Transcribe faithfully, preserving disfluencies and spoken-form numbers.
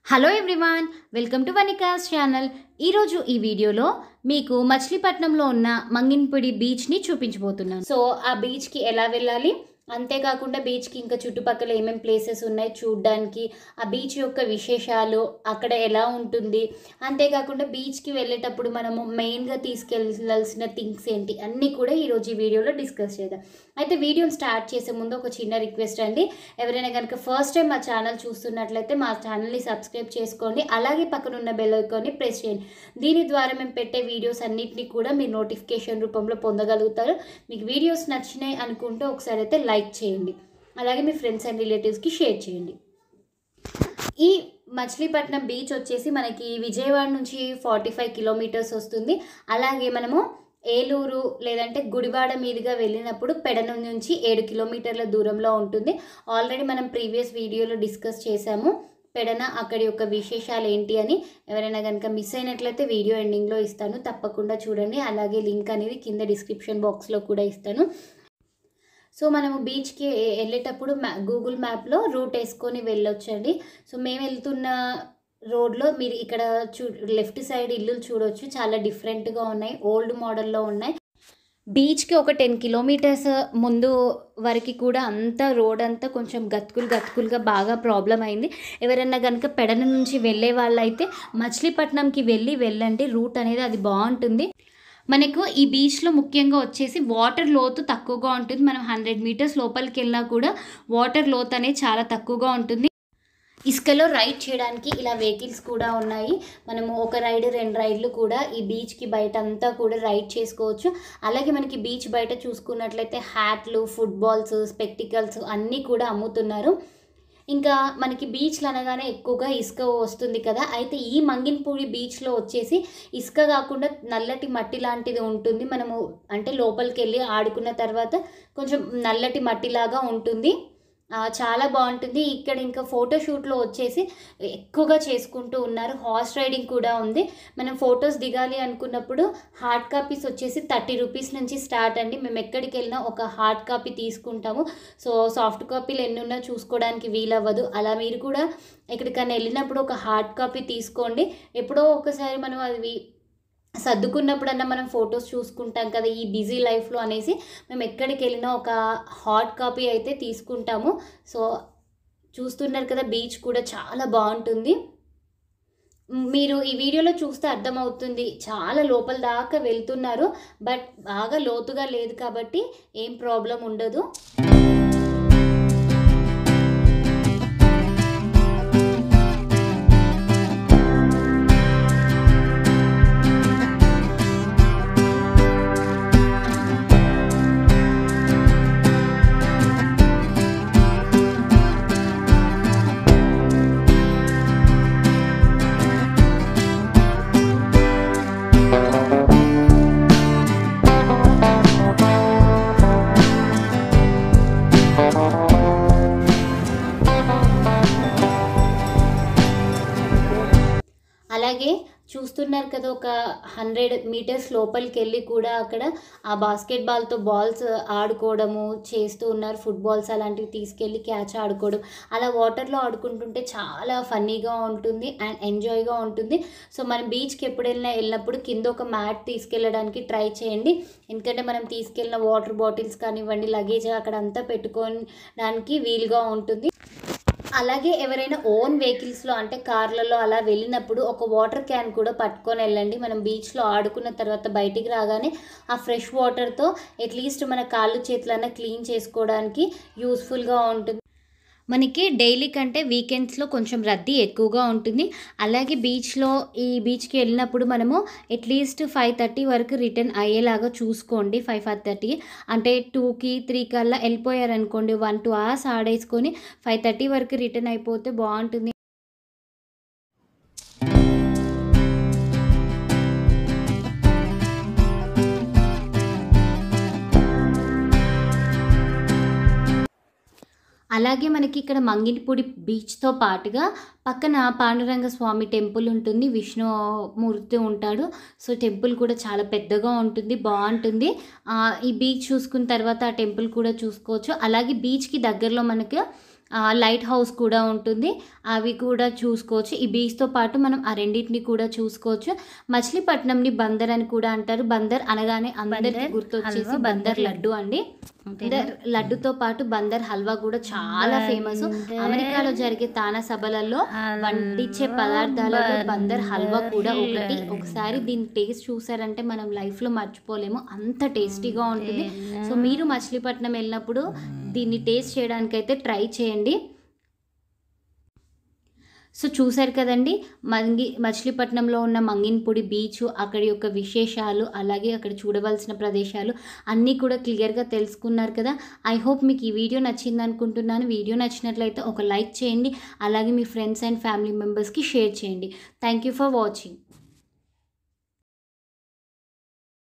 Hello everyone, welcome to వనికాస్ channel. ఈరోజు ఈ వీడియోలో మీకు మచిలీపట్నంలో ఉన్న మంగినపూడి బీచ్ని చూపించబోతున్నాను. సో ఆ బీచ్కి ఎలా వెళ్ళాలి, అంతేకాకుండా బీచ్కి ఇంకా చుట్టుపక్కల ఏమేమి ప్లేసెస్ ఉన్నాయి చూడడానికి, ఆ బీచ్ యొక్క విశేషాలు, అక్కడ ఎలా ఉంటుంది, అంతేకాకుండా బీచ్కి వెళ్ళేటప్పుడు మనము మెయిన్గా తీసుకెళ్ళాల్సిన థింగ్స్ ఏంటి అన్నీ కూడా ఈరోజు ఈ వీడియోలో డిస్కస్ చేద్దాం. అయితే వీడియోని స్టార్ట్ చేసే ముందు ఒక చిన్న రిక్వెస్ట్ అండి, ఎవరైనా కనుక ఫస్ట్ టైం మా ఛానల్ చూస్తున్నట్లయితే మా ఛానల్ని సబ్స్క్రైబ్ చేసుకోండి, అలాగే పక్కన ఉన్న బెల్ ఐకాన్ని ప్రెస్ చేయండి. దీని ద్వారా మేము పెట్టే వీడియోస్ అన్నింటినీ కూడా మీరు నోటిఫికేషన్ రూపంలో పొందగలుగుతారు. మీకు వీడియోస్ నచ్చినాయి అనుకుంటే ఒకసారి అయితే లైక్ చేయండి, అలాగే మీ ఫ్రెండ్స్ అండ్ రిలేటివ్స్కి షేర్ చేయండి. ఈ మచిలీపట్నం బీచ్ వచ్చేసి మనకి విజయవాడ నుంచి ఫార్టీ ఫైవ్ కిలోమీటర్స్ వస్తుంది. అలాగే మనము ఏలూరు లేదంటే గుడివాడ మీదుగా వెళ్ళినప్పుడు పెడన నుంచి ఏడు కిలోమీటర్ల దూరంలో ఉంటుంది. ఆల్రెడీ మనం ప్రీవియస్ వీడియోలో డిస్కస్ చేసాము పెడన అక్కడి యొక్క విశేషాలు ఏంటి అని. ఎవరైనా కనుక మిస్ అయినట్లయితే వీడియో ఎండింగ్లో ఇస్తాను, తప్పకుండా చూడండి. అలాగే లింక్ అనేది కింద డిస్క్రిప్షన్ బాక్స్లో కూడా ఇస్తాను. సో మనము బీచ్కి వెళ్ళేటప్పుడు మ్యా గూగుల్ మ్యాప్లో రూట్ వేసుకొని వెళ్ళొచ్చండి. సో మేము వెళ్తున్న రోడ్లో మీరు ఇక్కడ చూ లెఫ్ట్ సైడ్ ఇల్లులు చూడవచ్చు, చాలా డిఫరెంట్గా ఉన్నాయి, ఓల్డ్ మోడల్లో ఉన్నాయి. బీచ్కి ఒక టెన్ కిలోమీటర్స్ ముందు వరకు కూడా అంతా రోడ్ అంతా కొంచెం గతుకులు గతుకులుగా బాగా ప్రాబ్లం అయింది. ఎవరైనా కనుక పెడన నుంచి వెళ్ళే వాళ్ళైతే మచిలీపట్నంకి వెళ్ళి వెళ్ళండి, రూట్ అనేది అది బాగుంటుంది. మనకు ఈ బీచ్లో ముఖ్యంగా వచ్చేసి వాటర్ లోతు తక్కువగా ఉంటుంది. మనం హండ్రెడ్ మీటర్స్ లోపలికి వెళ్ళినా కూడా వాటర్ లోతు అనేది చాలా తక్కువగా ఉంటుంది. ఇసుకలో రైడ్ చేయడానికి ఇలా వెహికల్స్ కూడా ఉన్నాయి. మనము ఒక రైడ్ రెండు రైడ్లు కూడా ఈ బీచ్కి బయట అంతా కూడా రైడ్ చేసుకోవచ్చు. అలాగే మనకి బీచ్ బయట చూసుకున్నట్లయితే హ్యాట్లు, ఫుట్బాల్స్, స్పెక్టికల్స్ అన్నీ కూడా అమ్ముతున్నారు. ఇంకా మనకి బీచ్లు అనగానే ఎక్కువగా ఇసుక వస్తుంది కదా, అయితే ఈ మంగినపూడి బీచ్లో వచ్చేసి ఇసుక కాకుండా నల్లటి మట్టి లాంటిది ఉంటుంది. మనము అంటే లోపలికి వెళ్ళి ఆడుకున్న తర్వాత కొంచెం నల్లటి మట్టిలాగా ఉంటుంది, చాలా బాగుంటుంది. ఇక్కడ ఇంకా ఫోటోషూట్లో వచ్చేసి ఎక్కువగా చేసుకుంటూ ఉన్నారు. హార్స్ రైడింగ్ కూడా ఉంది. మనం ఫొటోస్ దిగాలి అనుకున్నప్పుడు హార్డ్ కాపీస్ వచ్చేసి థర్టీ రూపీస్ నుంచి స్టార్ట్ అండి. మేము ఎక్కడికి వెళ్ళినా ఒక హార్డ్ కాపీ తీసుకుంటాము. సో సాఫ్ట్ కాపీలు ఎన్ని ఉన్నా చూసుకోవడానికి వీలవ్వదు. అలా మీరు కూడా ఎక్కడికైనా వెళ్ళినప్పుడు ఒక హార్డ్ కాపీ తీసుకోండి. ఎప్పుడో ఒకసారి మనం అది సర్దుకున్నప్పుడన్నా మనం ఫొటోస్ చూసుకుంటాం కదా ఈ బిజీ లైఫ్లో అనేసి మేము ఎక్కడికి వెళ్ళినా ఒక హార్డ్ కాపీ అయితే తీసుకుంటాము. సో చూస్తున్నారు కదా, బీచ్ కూడా చాలా బాగుంటుంది. మీరు ఈ వీడియోలో చూస్తే అర్థమవుతుంది, చాలా లోపల దాకా వెళ్తున్నారు, బట్ బాగా లోతుగా లేదు కాబట్టి ఏం ప్రాబ్లం ఉండదు. అలాగే చూస్తున్నారు కదా, ఒక హండ్రెడ్ మీటర్స్ లోపలికి వెళ్ళి కూడా అక్కడ ఆ బాస్కెట్ బాల్తో బాల్స్ ఆడుకోవడము చేస్తూ ఉన్నారు. ఫుట్బాల్స్ అలాంటివి తీసుకెళ్ళి క్యాచ్ ఆడుకోవడం, అలా వాటర్లో ఆడుకుంటుంటే చాలా ఫన్నీగా ఉంటుంది అండ్ ఎంజాయ్గా ఉంటుంది. సో మనం బీచ్కి ఎప్పుడు వెళ్ళినా వెళ్ళినప్పుడు కింద ఒక మ్యాట్ తీసుకెళ్ళడానికి ట్రై చేయండి, ఎందుకంటే మనం తీసుకెళ్ళిన వాటర్ బాటిల్స్ కానివ్వండి, లగేజ్ అక్కడ అంతా పెట్టుకోవడానికి వీలుగా ఉంటుంది. అలాగే ఎవరైనా ఓన్ వెహికల్స్లో అంటే కార్లలో అలా వెళ్ళినప్పుడు ఒక వాటర్ క్యాన్ కూడా పట్టుకొని వెళ్ళండి. మనం బీచ్లో ఆడుకున్న తర్వాత బయటికి రాగానే ఆ ఫ్రెష్ వాటర్తో అట్లీస్ట్ మన కాళ్ళు చేతులన్నా క్లీన్ చేసుకోవడానికి యూస్ఫుల్గా ఉంటుంది. మనకి డైలీ కంటే వీకెండ్స్లో కొంచెం రద్దీ ఎక్కువగా ఉంటుంది. అలాగే బీచ్లో ఈ బీచ్కి వెళ్ళినప్పుడు మనము అట్లీస్ట్ ఫైవ్ థర్టీ వరకు రిటర్న్ అయ్యేలాగా చూసుకోండి. ఫైవ్ ఫైవ్ థర్టీ అంటే టూకి త్రీ కల్లా వెళ్ళిపోయారనుకోండి, వన్ టూ అవర్స్ ఆడేసుకొని ఫైవ్ థర్టీ వరకు రిటర్న్ అయిపోతే బాగుంటుంది. అలాగే మనకి ఇక్కడ మంగినపూడి బీచ్తో పాటుగా పక్కన పాండురంగ స్వామి టెంపుల్ ఉంటుంది, విష్ణుమూర్తి ఉంటాడు. సో టెంపుల్ కూడా చాలా పెద్దగా ఉంటుంది, బాగుంటుంది. ఈ బీచ్ చూసుకున్న తర్వాత ఆ టెంపుల్ కూడా చూసుకోవచ్చు. అలాగే బీచ్కి దగ్గరలో మనకి లైట్ హౌస్ కూడా ఉంటుంది, అవి కూడా చూసుకోవచ్చు. ఈ బీచ్తో పాటు మనం ఆ రెండింటిని కూడా చూసుకోవచ్చు. మచిలీపట్నంని బందర్ అని కూడా అంటారు. బందర్ అనగానే అందరికీ గుర్తొచ్చేసి బందర్ లడ్డు అండి. బందర్ లడ్డుతో పాటు బందర్ హల్వా కూడా చాలా ఫేమస్. అమెరికాలో జరిగే తానా సభలలో వండించే పదార్థాలలో బందర్ హల్వా కూడా ఒకటి. ఒకసారి దీని టేస్ట్ చూసారంటే మనం లైఫ్లో మర్చిపోలేము, అంత టేస్టీగా ఉంటుంది. సో మీరు మచిలీపట్నం వెళ్ళినప్పుడు దీన్ని టేస్ట్ చేయడానికైతే ట్రై చేయండి. సో చూశారు కదండి, మంగి మచిలీపట్నంలో ఉన్న మంగినపూడి బీచ్, అక్కడి యొక్క విశేషాలు, అలాగే అక్కడ చూడవలసిన ప్రదేశాలు అన్నీ కూడా క్లియర్గా తెలుసుకున్నారు కదా. ఐ హోప్ మీకు ఈ వీడియో నచ్చింది అనుకుంటున్నాను. వీడియో నచ్చినట్లయితే ఒక లైక్ చేయండి, అలాగే మీ ఫ్రెండ్స్ అండ్ ఫ్యామిలీ మెంబర్స్కి షేర్ చేయండి. Thank you for watching.